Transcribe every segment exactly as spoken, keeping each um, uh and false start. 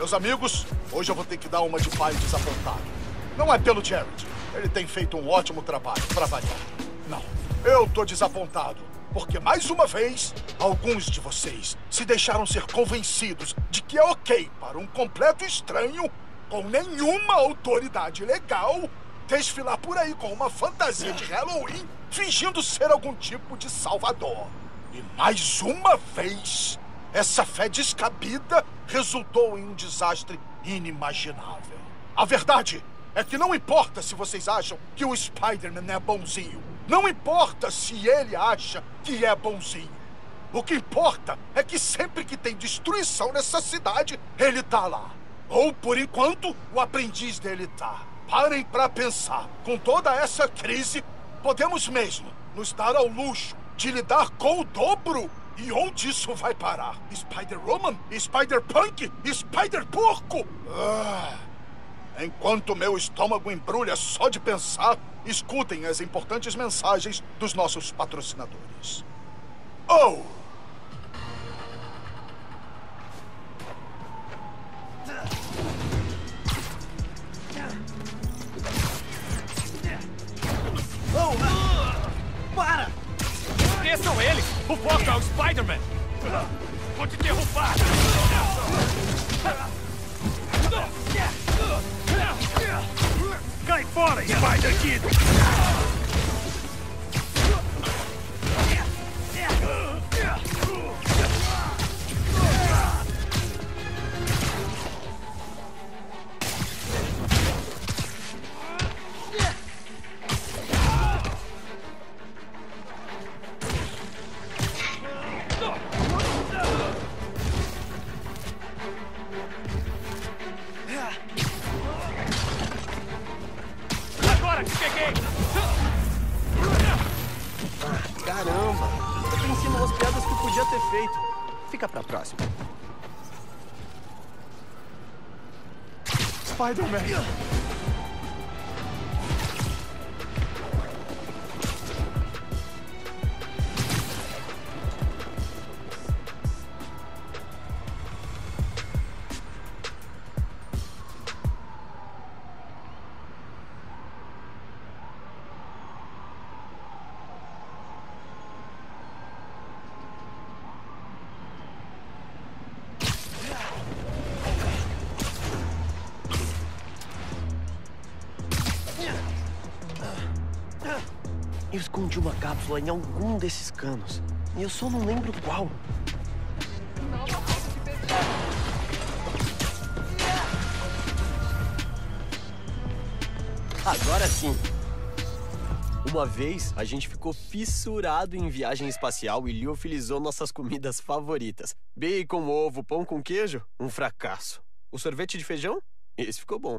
Meus amigos, hoje eu vou ter que dar uma de pai desapontado. Não é pelo Jared. Ele tem feito um ótimo trabalho, pra variar. Não, eu tô desapontado. Porque, mais uma vez, alguns de vocês se deixaram ser convencidos de que é ok para um completo estranho, com nenhuma autoridade legal, desfilar por aí com uma fantasia de Halloween, fingindo ser algum tipo de salvador. E, mais uma vez, essa fé descabida resultou em um desastre inimaginável. A verdade é que não importa se vocês acham que o Spider-Man é bonzinho. Não importa se ele acha que é bonzinho. O que importa é que sempre que tem destruição nessa cidade, ele tá lá. Ou, por enquanto, o aprendiz dele tá. Parem pra pensar. Com toda essa crise, podemos mesmo nos dar ao luxo de lidar com o dobro? E onde isso vai parar? Spider-Woman? Spider-Punk? Spider-Porco? Ah, enquanto meu estômago embrulha só de pensar, escutem as importantes mensagens dos nossos patrocinadores. Oh! Oh! Para! Esqueçam ele! O foco é o Spider-Man! Vou te derrubar! Cai fora, Spider-Kid! Agora te peguei! Caramba! Eu pensei em umas piadas que eu podia ter feito. Fica pra próxima. Spider-Man! Eu escondi uma cápsula em algum desses canos. E eu só não lembro qual. Agora sim! Uma vez, a gente ficou fissurado em viagem espacial e liofilizou nossas comidas favoritas. Bacon, ovo, pão com queijo? Um fracasso. O sorvete de feijão? Esse ficou bom.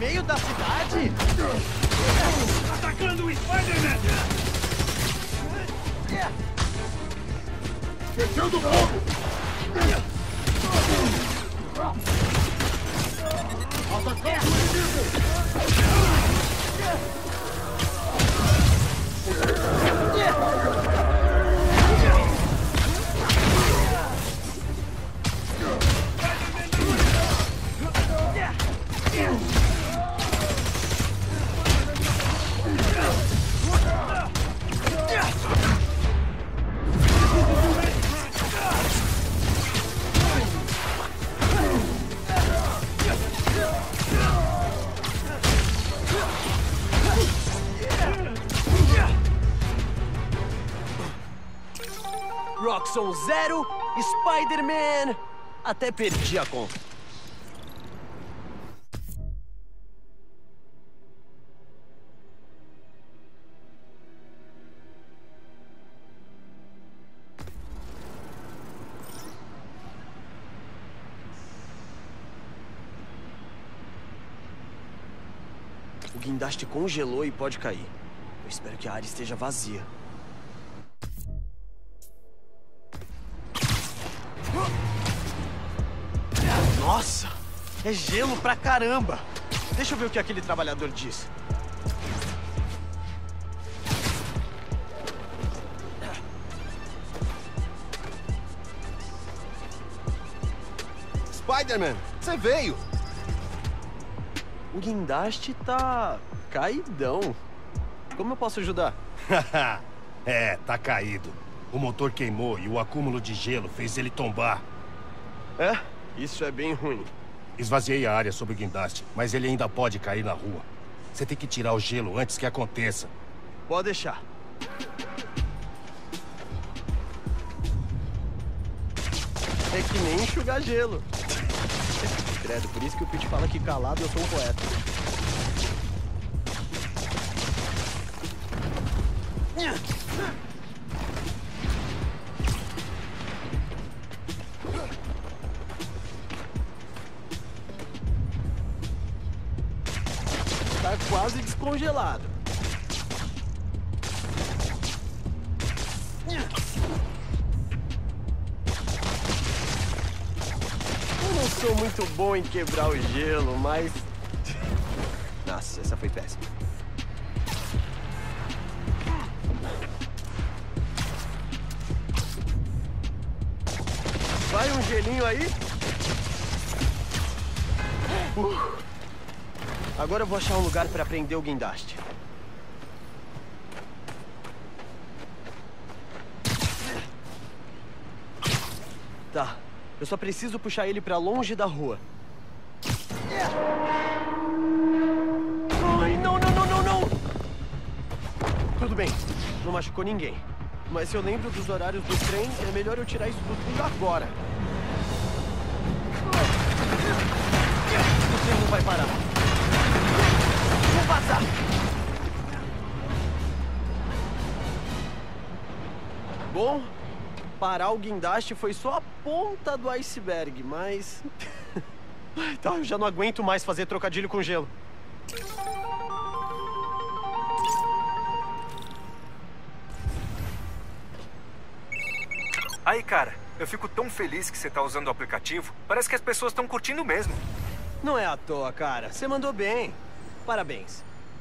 meio da cidade? Atacando o Spider-Man! Descendo fogo! Atacando o inimigo! Roxxon zero, Spider-Man! Até perdi a conta. O guindaste congelou e pode cair. Eu espero que a área esteja vazia. Nossa! É gelo pra caramba! Deixa eu ver o que aquele trabalhador disse. Spider-Man, você veio! O guindaste tá... caidão. Como eu posso ajudar? É, tá caído. O motor queimou e o acúmulo de gelo fez ele tombar. É? Isso é bem ruim. Esvaziei a área sob o guindaste, mas ele ainda pode cair na rua. Você tem que tirar o gelo antes que aconteça. Pode deixar. É que nem enxugar gelo. Credo, por isso que o Pete fala que calado eu sou um poeta. Tá quase descongelado. Eu não sou muito bom em quebrar o gelo, mas... Nossa, essa foi péssima. Vai um gelinho aí? Uh. Agora eu vou achar um lugar para prender o guindaste. Tá. Eu só preciso puxar ele pra longe da rua. Ai, não, não, não, não, não! Tudo bem. Não machucou ninguém. Mas se eu lembro dos horários do trem, é melhor eu tirar isso tudo agora. O trem não vai parar. Vou passar! Bom, parar o guindaste foi só a ponta do iceberg, mas... Tá, eu já não aguento mais fazer trocadilho com gelo. Aí, cara, eu fico tão feliz que você tá usando o aplicativo. Parece que as pessoas estão curtindo mesmo. Não é à toa, cara. Você mandou bem. Parabéns.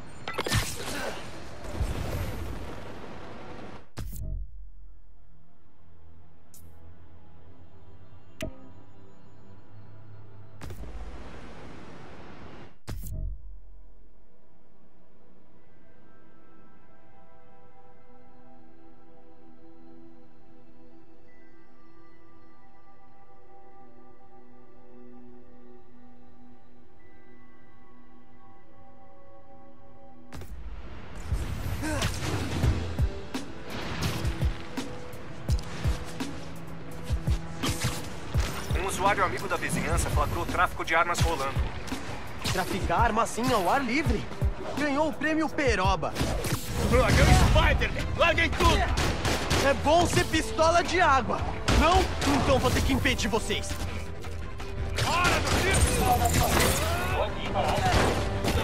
Um usuário amigo da vizinhança flagrou o tráfico de armas rolando. Traficar arma assim ao ar livre? Ganhou o prêmio Peroba. Larguei o Spider-Man! Larguei tudo! É bom ser pistola de água. Não? Então vou ter que impedir vocês. Hora do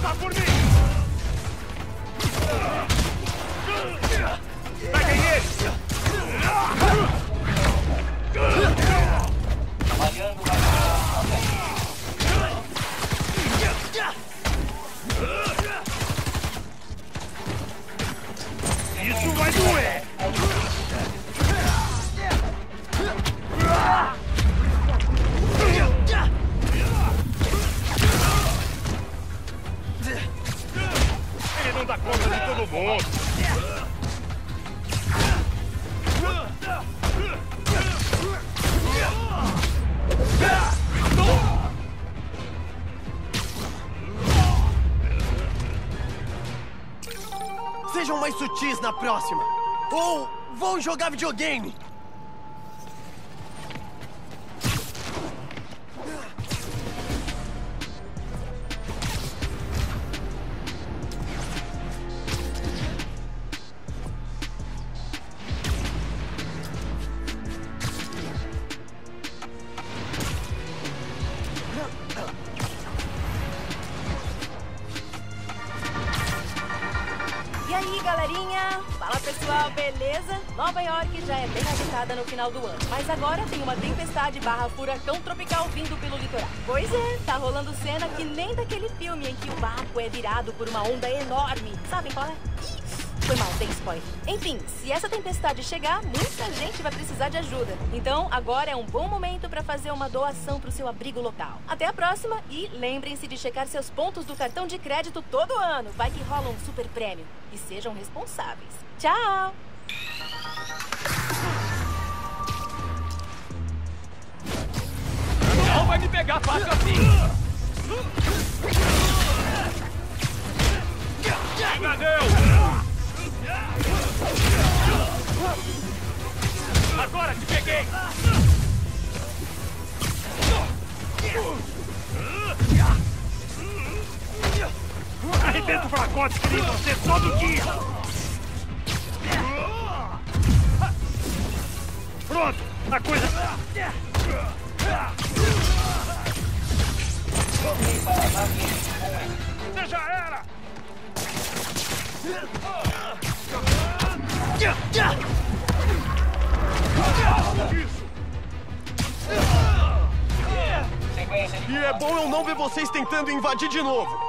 passar por mim! Peguem ele! Trabalhando na... Isso vai doer! Ele não dá conta de todo mundo! Sejam mais sutis na próxima! Ou vão jogar videogame! E aí, galerinha? Fala, pessoal, beleza? Nova York já é bem agitada no final do ano, mas agora tem uma tempestade barra furacão tropical vindo pelo litoral. Pois é, tá rolando cena que nem daquele filme em que o barco é virado por uma onda enorme. Sabem qual é? Ih, foi mal, tem spoiler. Enfim, se essa tempestade chegar, muita gente vai precisar de ajuda. Então, agora é um bom momento para fazer uma doação pro seu abrigo local. Até a próxima e lembrem-se de checar seus pontos do cartão de crédito todo ano. Vai que rola um super prêmio. E sejam responsáveis. Tchau! Não vai me pegar fácil assim! Enganeu! Agora te peguei! Arrebento fracotes que nem você todo dia! Pronto! A coisa... Você já era! E é bom eu não ver vocês tentando invadir de novo!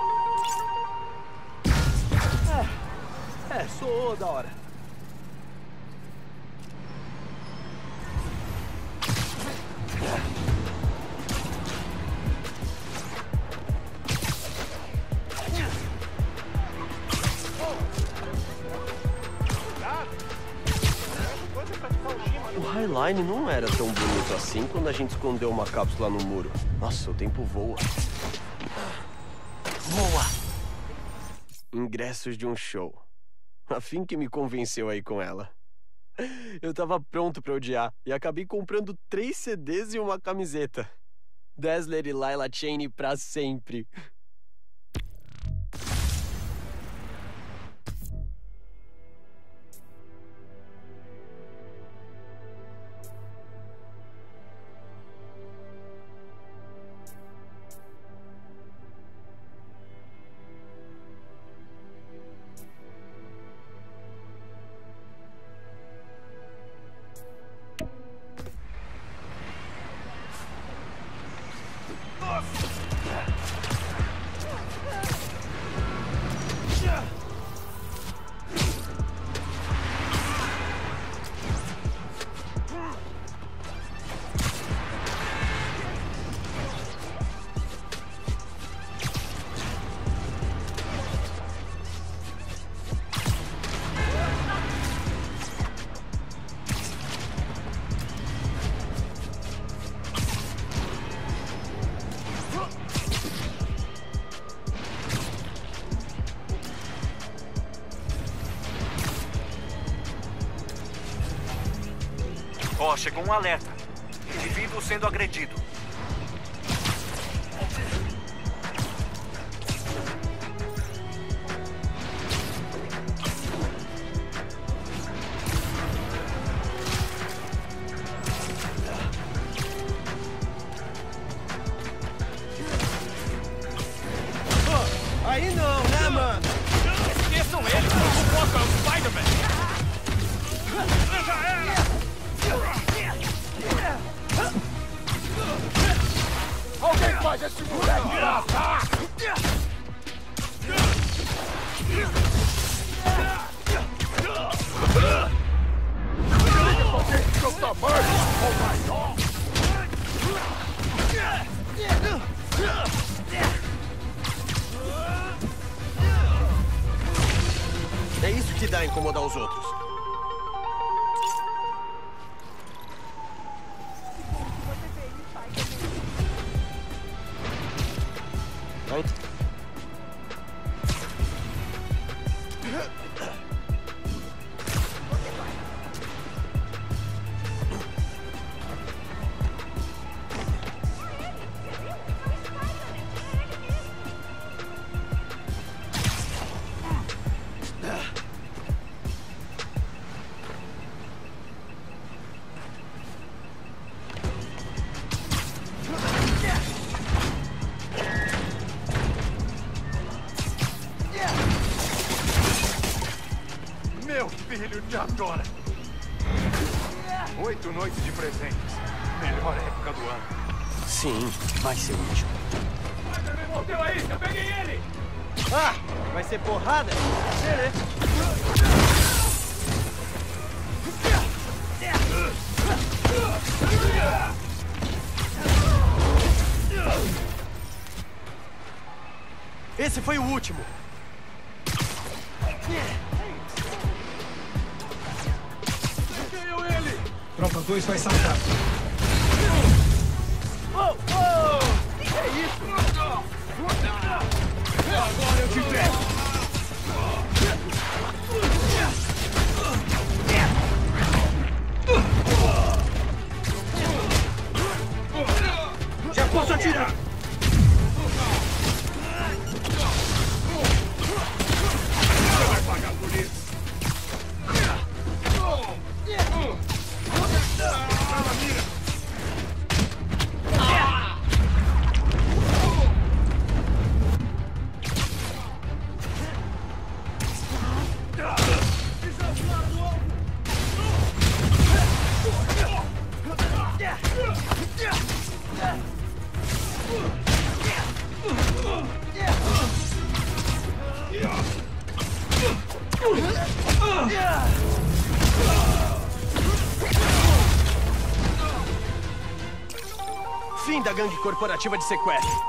É, sou da hora. O Highline não era tão bonito assim quando a gente escondeu uma cápsula no muro. Nossa, o tempo voa. Voa! Ingressos de um show. A Finn que me convenceu aí com ela. Eu tava pronto pra odiar e acabei comprando três C Ds e uma camiseta. Dazzler e Lila Cheney pra sempre. Ó, chegou um alerta. Indivíduo sendo agredido. aí não, né, mano? Esqueçam ele! O foco é o Spider-Man! Já era! Alguém faz esse moleque graçar! Seu tamanho ou maior! É isso que dá incomodar os outros. Vai. Meu filho te adora. Oito noites de presentes. Melhor época do ano. Sim, vai ser útil. Volteu aí! Eu peguei ele! Ah, vai ser porrada? Beleza. Esse foi o último. Tropa dois vai saltar. Oh, oh! Que é isso? Agora eu te pego! Já posso atirar! Você vai pagar por isso! Fim da gangue corporativa de sequestro.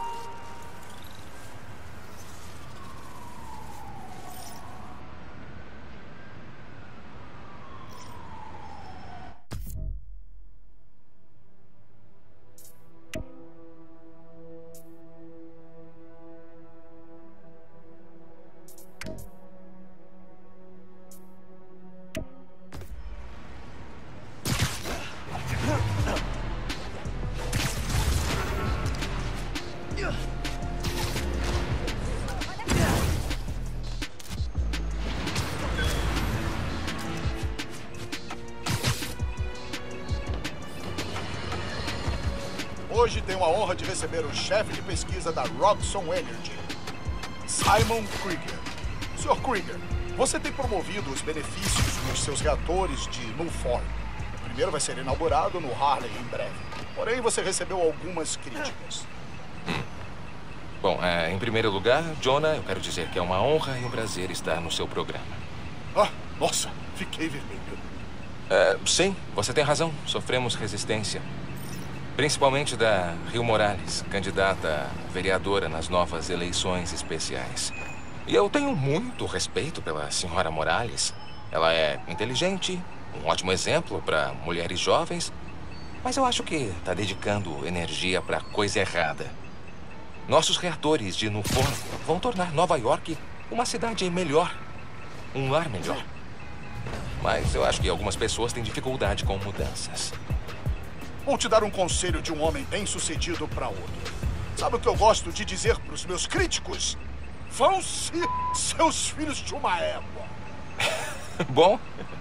Hoje tenho a honra de receber o chefe de pesquisa da Roxxon Energy, Simon Krieger. senhor Krieger, você tem promovido os benefícios dos seus reatores de Nuform. O primeiro vai ser inaugurado no Harley em breve. Porém, você recebeu algumas críticas. Hum. Bom, é, em primeiro lugar, Jonah, eu quero dizer que é uma honra e um prazer estar no seu programa. Ah, nossa, fiquei vermelho. É, sim, você tem razão. Sofremos resistência. Principalmente da Rio Morales, candidata a vereadora nas novas eleições especiais. E eu tenho muito respeito pela senhora Morales. Ela é inteligente, um ótimo exemplo para mulheres jovens. Mas eu acho que está dedicando energia para coisa errada. Nossos reatores de Nuform vão tornar Nova York uma cidade melhor. Um lar melhor. Mas eu acho que algumas pessoas têm dificuldade com mudanças. Vou te dar um conselho de um homem bem-sucedido para outro. Sabe o que eu gosto de dizer para os meus críticos? Vão-se seus filhos de uma égua. Bom,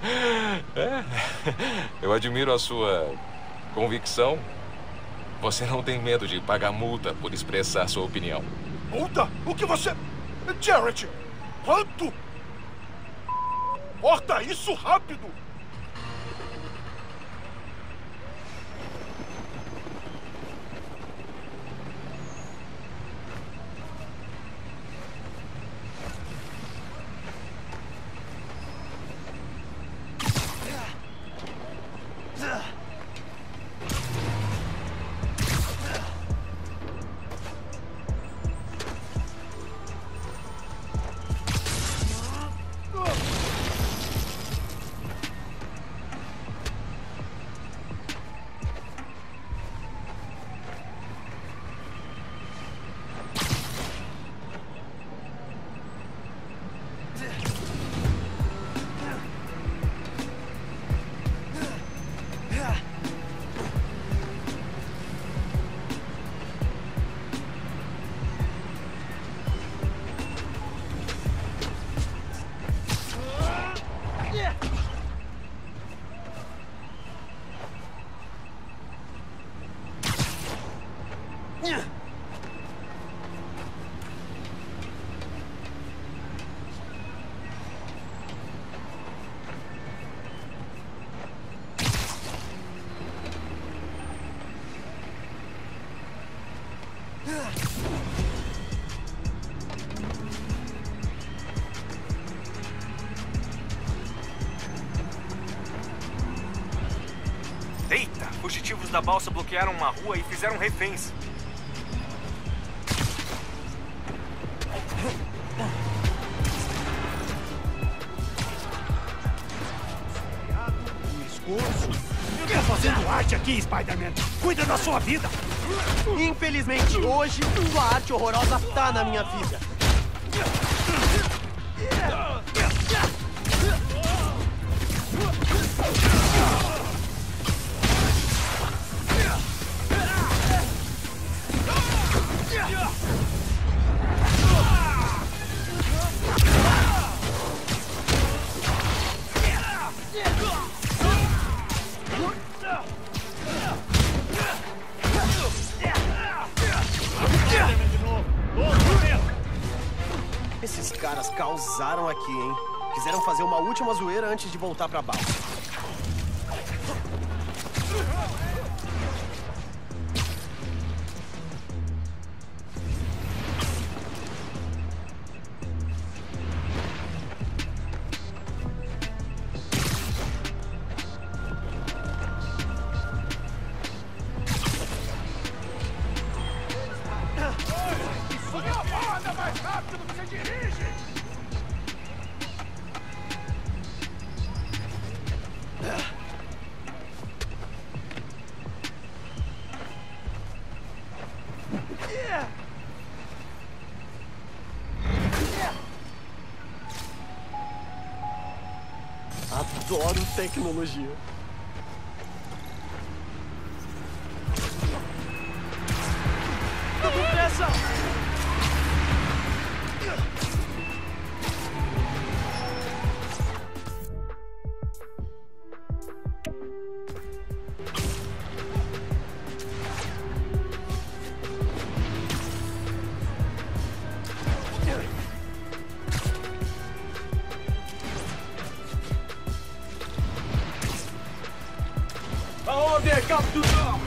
é, eu admiro a sua convicção. Você não tem medo de pagar multa por expressar sua opinião. Multa? O que você... Jarrett! Quanto? Corta isso rápido! Eita! Fugitivos da balsa bloquearam uma rua e fizeram reféns. Um esforço. Eu tô fazendo arte aqui, Spider-Man. Cuida da sua vida. Infelizmente, hoje, sua arte horrorosa tá na minha vida. Esses caras causaram aqui, hein? Quiseram fazer uma última zoeira antes de voltar pra balsa. Anda mais rápido que você dirige! Adoro tecnologia. Tudo pressa! Aonde é, capturado?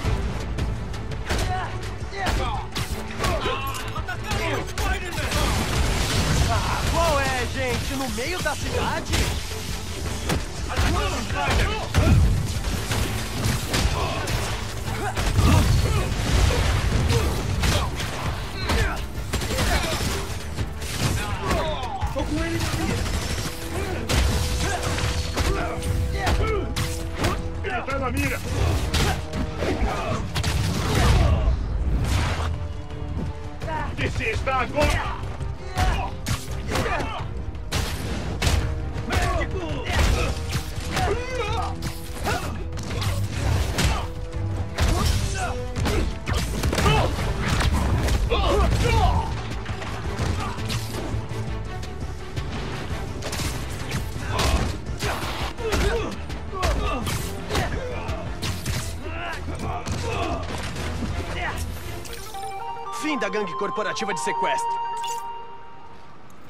Ah, qual é, gente? No meio da cidade? Tô com ele na mira. Ele tá na mira. Onde você está agora? Fim da gangue corporativa de sequestro.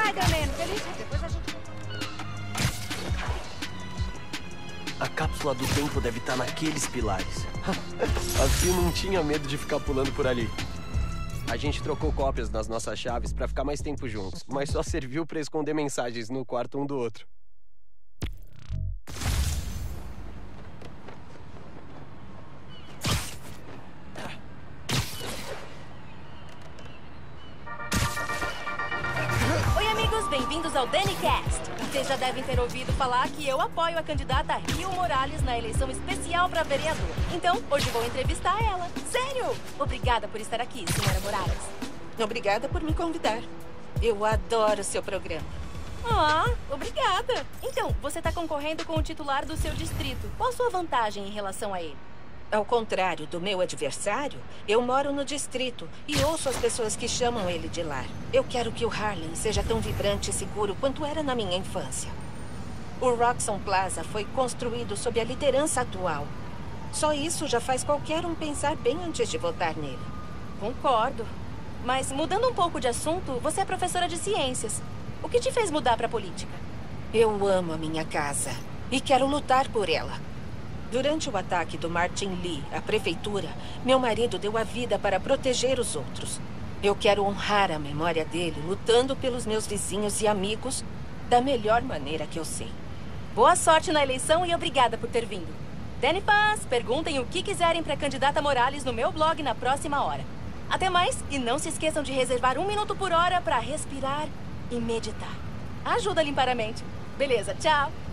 Spider-Man! Feliz... Depois a gente... A cápsula do tempo deve estar naqueles pilares. A Phil não tinha medo de ficar pulando por ali. A gente trocou cópias das nossas chaves pra ficar mais tempo juntos, mas só serviu pra esconder mensagens no quarto um do outro. Oi, amigos, bem-vindos ao DaniCast. Vocês já devem ter ouvido falar que eu apoio a candidata Rio Morales na eleição especial para vereador. Então, hoje vou entrevistar ela. Sério! Obrigada por estar aqui, senhora Morales. Obrigada por me convidar. Eu adoro seu programa. Ah, obrigada. Então, você está concorrendo com o titular do seu distrito. Qual a sua vantagem em relação a ele? Ao contrário do meu adversário, eu moro no distrito e ouço as pessoas que chamam ele de lar. Eu quero que o Harlem seja tão vibrante e seguro quanto era na minha infância. O Roxxon Plaza foi construído sob a liderança atual. Só isso já faz qualquer um pensar bem antes de votar nele. Concordo. Mas, mudando um pouco de assunto, você é professora de ciências. O que te fez mudar para a política? Eu amo a minha casa e quero lutar por ela. Durante o ataque do Martin Lee à prefeitura, meu marido deu a vida para proteger os outros. Eu quero honrar a memória dele, lutando pelos meus vizinhos e amigos da melhor maneira que eu sei. Boa sorte na eleição e obrigada por ter vindo. Dani Paz, perguntem o que quiserem para a candidata Morales no meu blog na próxima hora. Até mais e não se esqueçam de reservar um minuto por hora para respirar e meditar. Ajuda a limpar a mente. Beleza, tchau!